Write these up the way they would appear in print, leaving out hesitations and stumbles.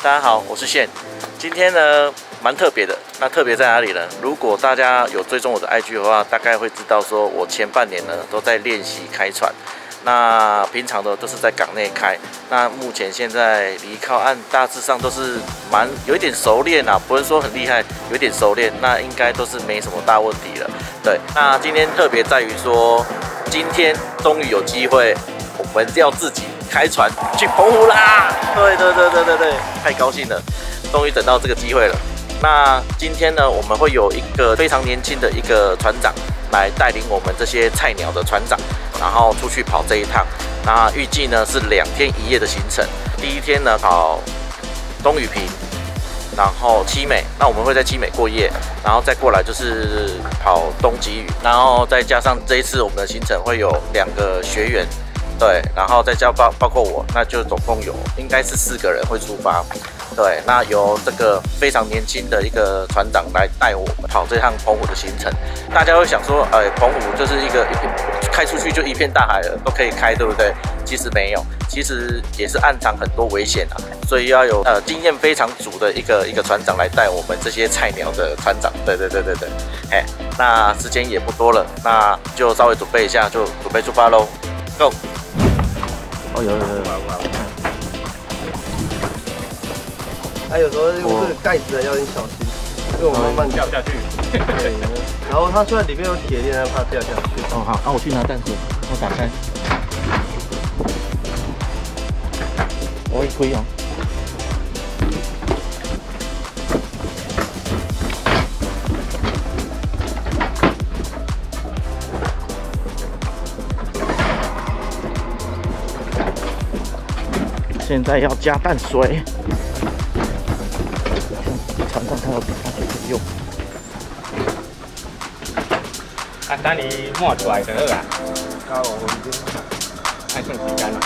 大家好，我是宪。今天呢，蛮特别的。那特别在哪里呢？如果大家有追踪我的 IG 的话，大概会知道说我前半年呢都在练习开船。那平常的都是在港内开。那目前现在离靠岸大致上都是有一点熟练啊，不是说很厉害，有一点熟练。那应该都是没什么大问题了。对，那今天特别在于说，今天终于有机会，我们要自己开船去澎湖啦！对，太高兴了，终于等到这个机会了。那今天呢，我们会有一个非常年轻的一个船长来带领我们这些菜鸟的船长，然后出去跑这一趟。那预计呢是2天1夜的行程。第一天呢跑东屿平，然后七美，那我们会在七美过夜，然后再过来就是跑东吉屿，然后再加上这一次我们的行程会有2个学员。对，然后再加包括我，那就总共应该是4个人会出发。对，那由这个非常年轻的一个船长来带我们跑这趟澎湖的行程。大家会想说，澎湖就是开出去就一片大海了，都可以开，对不对？其实没有，其实也是暗藏很多危险啊，所以要有经验非常足的一个船长来带我们这些菜鸟的船长。对，那时间也不多了，那就稍微准备一下，就准备出发喽 ，Go！ 哦，有。 它有时候用这个盖子要点小心，因为我们慢慢掉下去。对，然后它虽然里面有铁链，它怕掉下去。 哦，好，那我去拿淡水，我打开。我会推哦。现在要加淡水。船上看到淡水可以用。 啊，等你抹出来就好啊。 加5分钟， 爱算时间啦。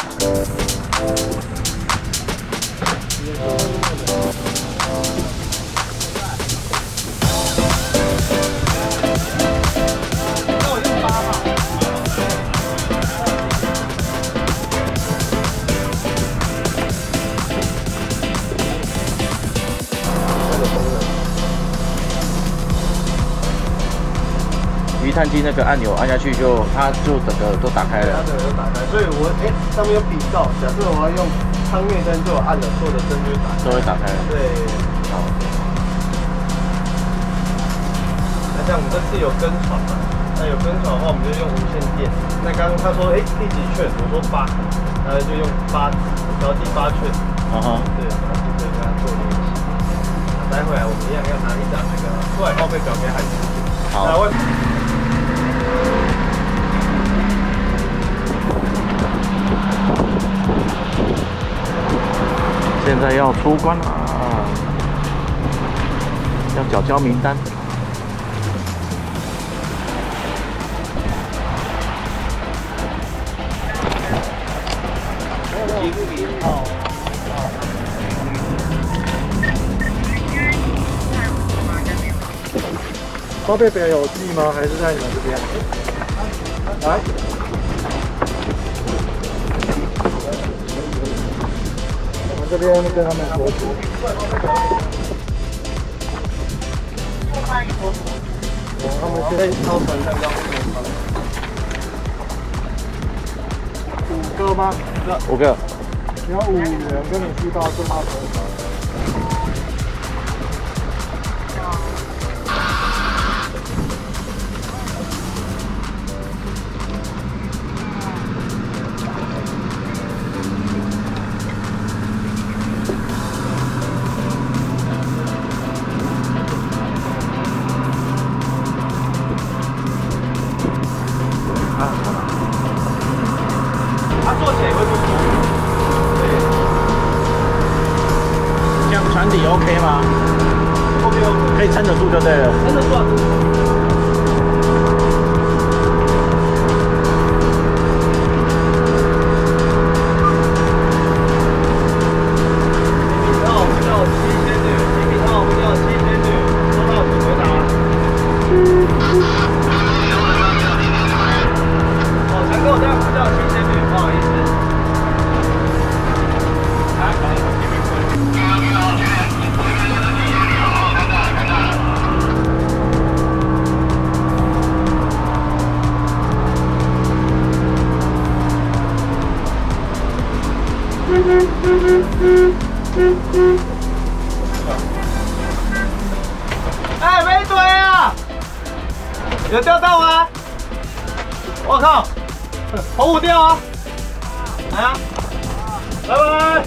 鱼探机那个按钮按下去它就整个都打开了。 它整个都打开，所以上面有比照，假设我要用舱面灯，就我按了所有的灯就会打开。对，好。那像我们这次有跟船嘛，那有跟船的话，我们就用无线电。那刚刚他说，第几圈？我说8，那就用8，然后第8圈。对，然后就可以跟他做练习。待会我们一样要拿一张那个出海报备表给海司。 好。现在要出关了，要缴交名单。 报备表有寄吗？还是在你们这边？来。这边跟他们合作。他们现在超船上要5个吗 ？5个。 你要5人跟你去到正大船厂。坐起来会不舒服。对。 这样船底 OK 吗 ？OK， 可以撑得住就对了。 撑得住。 哎，没怼啊！有钓到吗？我靠，红五钓啊！来啊，拜拜。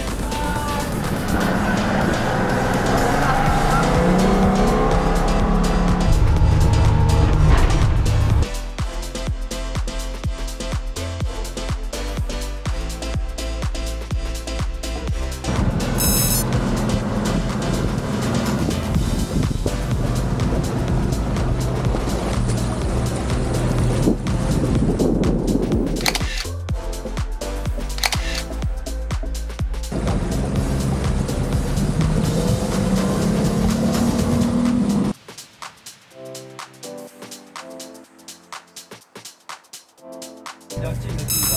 比较近的地方。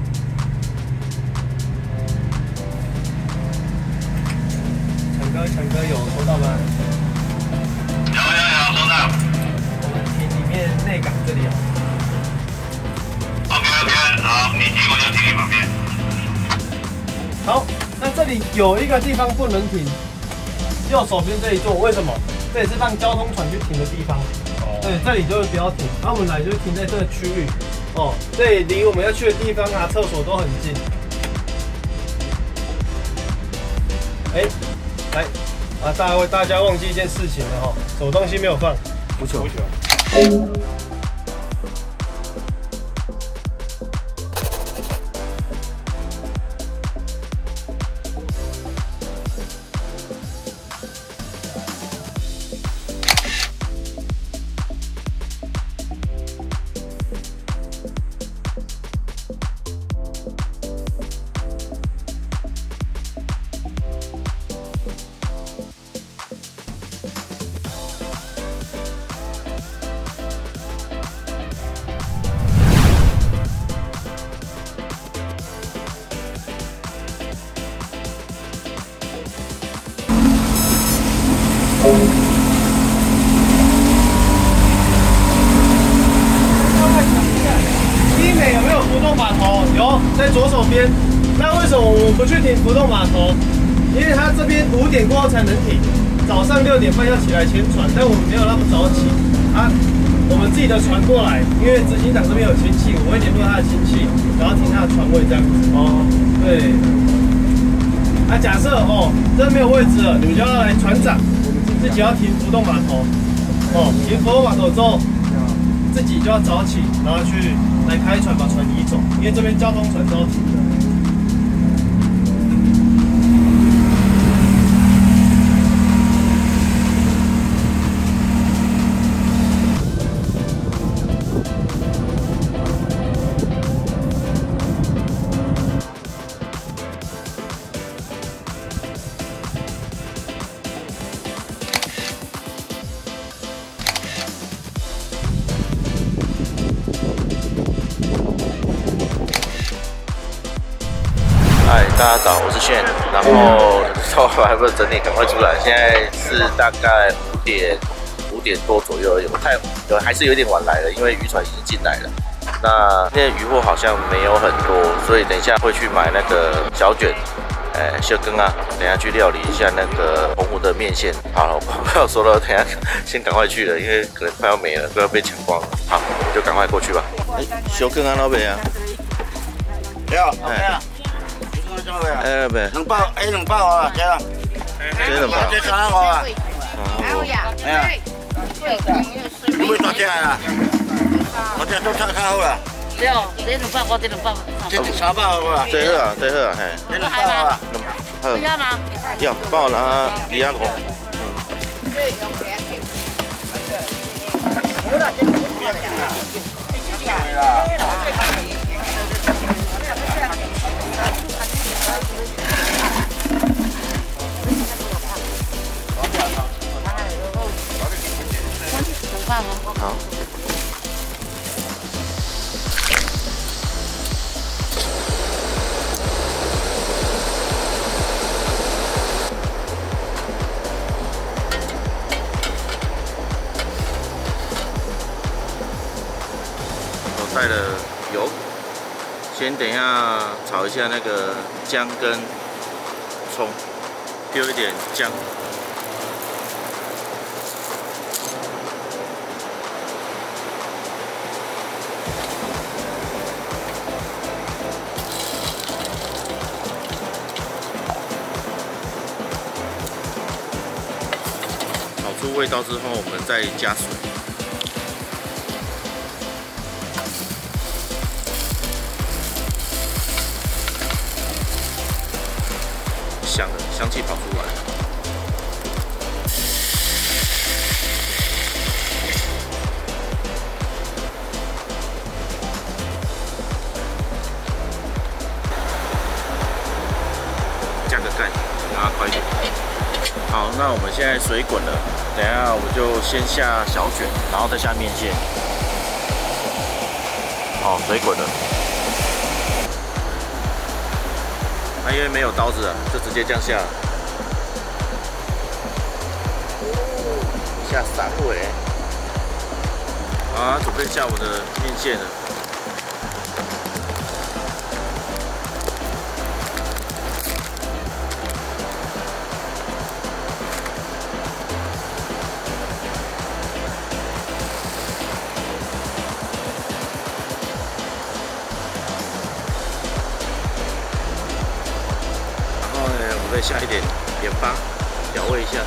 强哥有收到吗？ 有，收到。 我们田里面内港这里哦。 OK， 好，你停我就停你旁边。 好，那这里有一个地方不能停，右手边这一座，为什么？这也是让交通船去停的地方。对，这里就是不要停，那我们来就停在这个区域。哦，这里离我们要去的地方啊，厕所都很近。哎，来啊，大家忘记一件事情了哈，什么东西没有放？ 足球。 医美有没有浮动码头？有，在左手边。那为什么我们不去停浮动码头？因为它这边5点过后才能停，早上6点半要起来牵船，但我们没有那么早起啊。我们自己的船过来，因为执行长这边有亲戚，我会联络他的亲戚，然后停他的船位这样子。哦，对。啊，假设哦，这没有位置了，你们就要来船长，自己要停浮动码头。哦，停浮动码头之后，自己就要早起，然后去来开船把船移走，因为这边交通船都要停的。 嗨，大家早，我是炫，然后还不是整理，赶快出来。现在是大概5点多左右而已，还是有点晚来了，因为渔船已经进来了。那现在渔获好像没有很多，所以等一下会去买那个小卷，小羹啊，等一下去料理一下那个澎湖的面线。好了，我不要说了，等一下先赶快去了，因为可能快要没了，快要被抢光了。好，我们就赶快过去吧。小羹啊，老板啊， 对啊， 哎，呗 2包，2包啊，这样， 这2包， 这3包啊，哎呀，你会多少啊？我这都差好啦。 对哦，这2包，我这2包， 这3包好啊。 这好啊，这好啊，嘿。 这2包啊。 好， 要吗？ 要，帮我拿2盒。好。我带了油，先等一下炒一下那个姜跟葱，丢一点姜， 出味道之后，我们再加水。香了，香气跑出来。加个盖，让它快一点。好，那我们现在水滚了，等一下我就先下小卷，然后再下面线。好，水滚了。因为没有刀子啊，就直接这样下。下3尾。好，准备下我的面线了。再下一点盐巴，调味一下。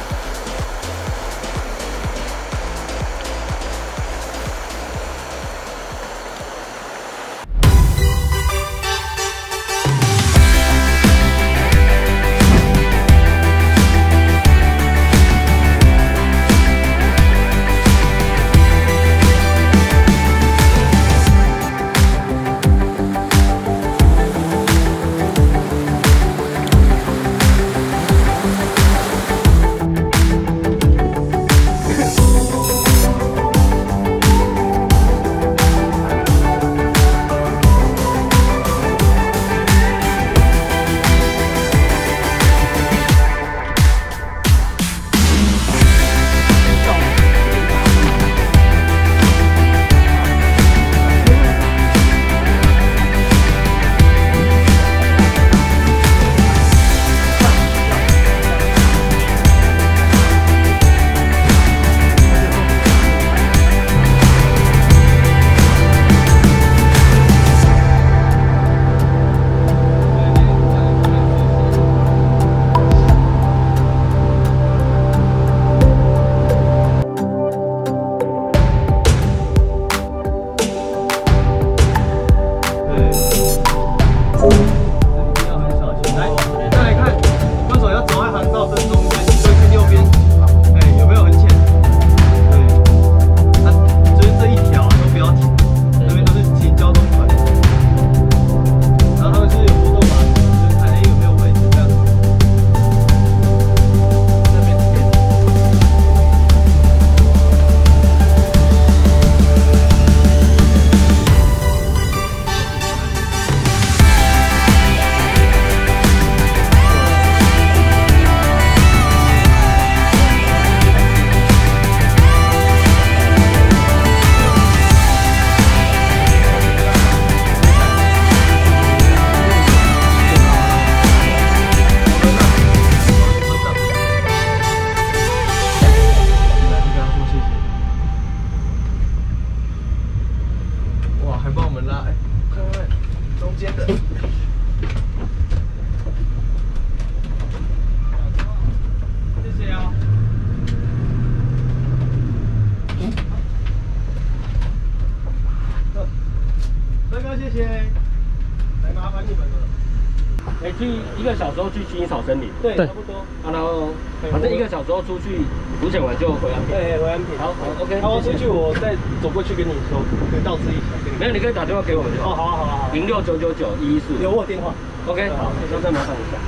去1个小时后去薰衣草森林， 对，差不多。 然后反正1个小时后出去浮潜完就回安平。 对，回安平。好 ，OK。 好，出去我再走过去跟你说，可以告知一下。 没有，你可以打电话给我们就好。 哦，好啊，好啊，好。 069991145。 有我电话。 OK， 好，那再麻烦一下。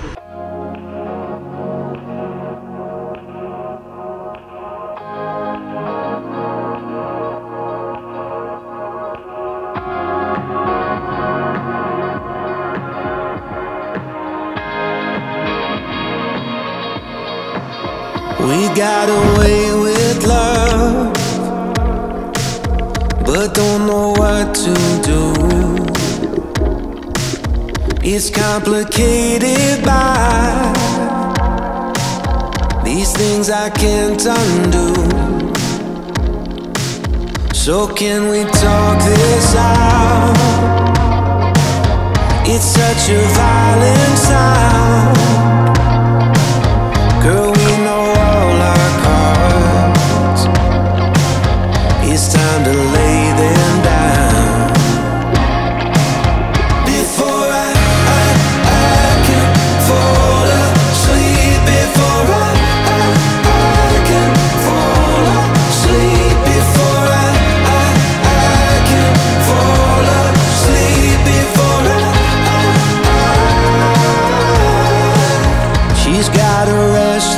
We got away with love, but don't know what to do. It's complicated by these things I can't undo. So can we talk this out? It's such a violent sound. Girl, we know all our cards.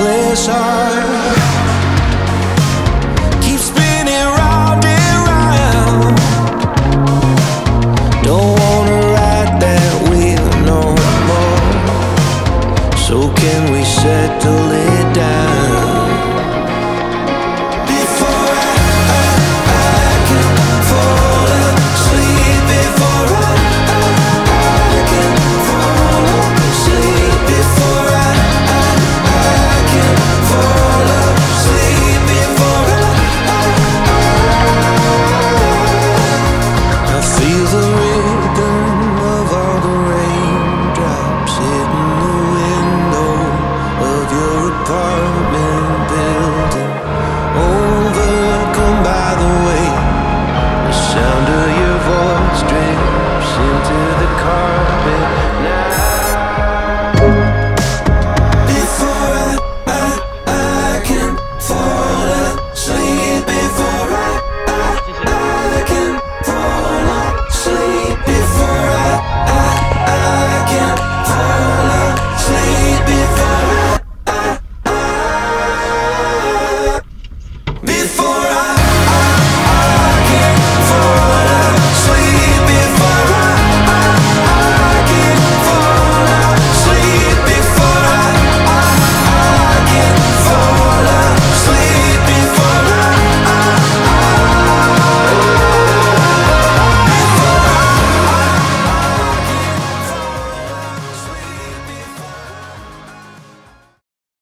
restless heart. Keep spinning round and round. Don't wanna ride that wheel no more. So can we settle it down? Before I can fall asleep. Before I can fall asleep. Before I can fall asleep. Before I feel the rhythm of all the raindrops hitting the window of your apartment building. Overcome by the way the sound of your voice drips into the car.